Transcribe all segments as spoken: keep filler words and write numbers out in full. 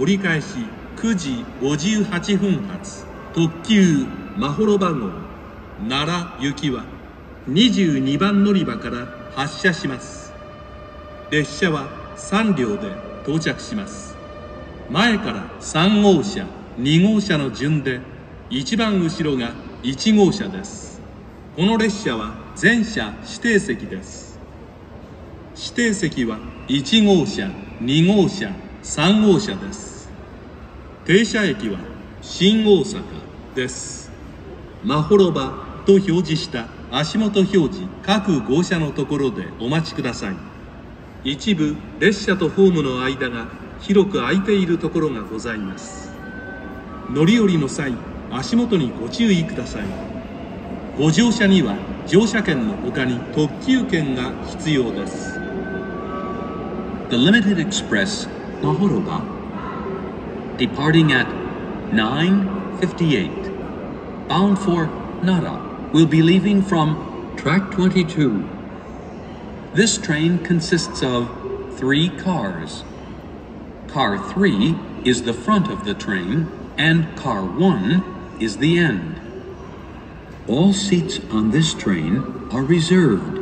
折り返しくじごじゅうはっぷん発特急まほろば号奈良行きはにじゅうにばん乗り場から発車します。列車はさん両で到着します。前からさん号車、に号車の順で一番後ろがいち号車です。この列車は全車指定席です。指定席はいち号車、に号車、さん号車です。停車駅は新大阪です。まほろばと表示した足元表示各号車のところでお待ちください。一部列車とホームの間が広く空いているところがございます。乗り降りの際、足元にご注意ください。ご乗車には乗車券のほかに特急券が必要です。 The Limited Express Mahoroba, departing at nine fifty-eight, bound for Nara, will be leaving from track twenty-two. This train consists of three cars. Car three is the front of the train, and car one is the end. All seats on this train are reserved.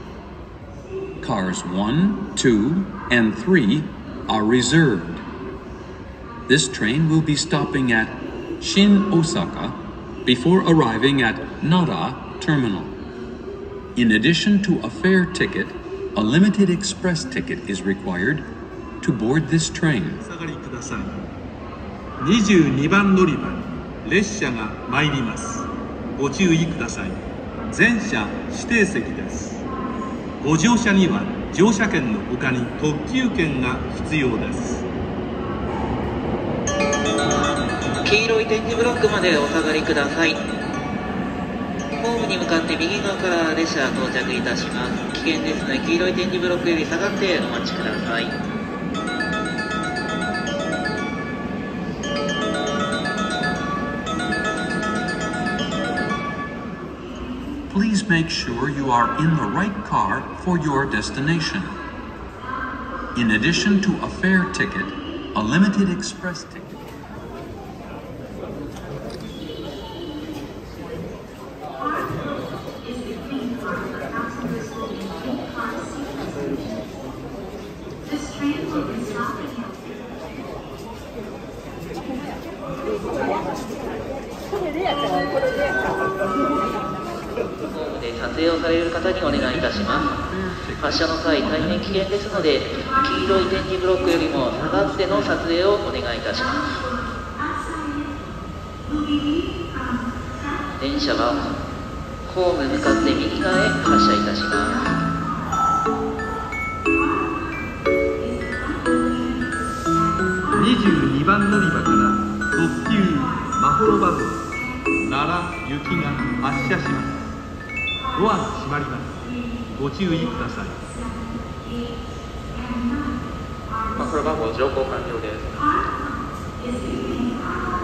Cars one, two, and three are reserved. This train will be stopping at Shin Osaka before arriving at Nara Terminal. In addition to a fare ticket, a limited express ticket is required to board this train. お下がりください。にじゅうにばん乗り場に列車が参ります。ご注意ください。全車指定席です。ご乗車には乗車券のほかに特急券が必要です。 黄色い点字ブロックまでお下がりください。ホームに向かって右側から列車到着いたします。危険ですので黄色い点字ブロックより下がってお待ちください。 Please make sure you are in the right car for your destination. In addition to a fare ticket, a limited express ticket. This train will be stopping here. で撮影をされる方にお願いいたします。発車の際、大変危険ですので、黄色い点字ブロックよりも下がっての撮影をお願いいたします。電車はホーム向かって右側へ発車いたします。 にじゅうにばん乗り場から特急まほろば号奈良行きが発車します。ドアが閉まります。ご注意ください。 まほろば号乗降完了です。